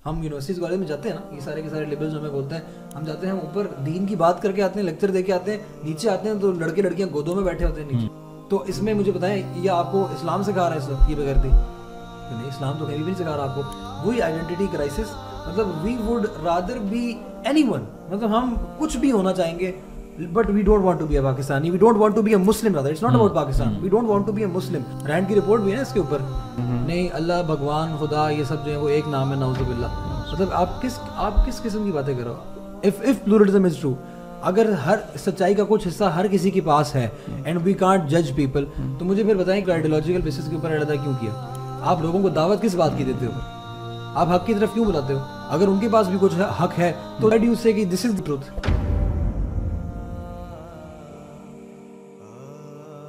हम universities college में जाते हैं ना, ये सारे के सारे लिबरल्स हमें बोलते हैं, हम जाते हैं, हम ऊपर दीन की बात करके आते हैं, लेक्चर दे के आते हैं, नीचे आते हैं तो लड़के लड़कियां गोदों में बैठे होते हैं नीचे। तो इसमें मुझे बताएं, ये आपको इस्लाम सिखा रहा है सब ये बगैरती? तो नहीं, इस्लाम तो कहीं भी नहीं सिखा रहा आपको। वही आइडेंटिटी क्राइसिस, मतलब we would rather be anyone, मतलब हम कुछ भी होना चाहेंगे, but we don't want to be a Pakistani, we don't want to be a Muslim rather, it's not about Pakistan, we don't want to be a Muslim। Rand की report भी है इसके ऊपर, नहीं अल्लाह भगवान खुदा ये सब जो है वो एक नाम है, नाउजुबिल्लाह। मतलब आप किस किस्म की बातें करो? if pluralism is true, अगर हर सच्चाई का कुछ हिस्सा हर किसी के पास है एंड वी कांट जज पीपल, तो मुझे फिर बताएं कि आइडियोलॉजिकल बेसिस के ऊपर अलग क्यों किया? आप लोगों को दावत किस बात की देते हो? आप हक की तरफ क्यों बुलाते हो? अगर उनके पास भी कुछ हक है तो व्हाई डू यू से कि दिस इज द ट्रुथ?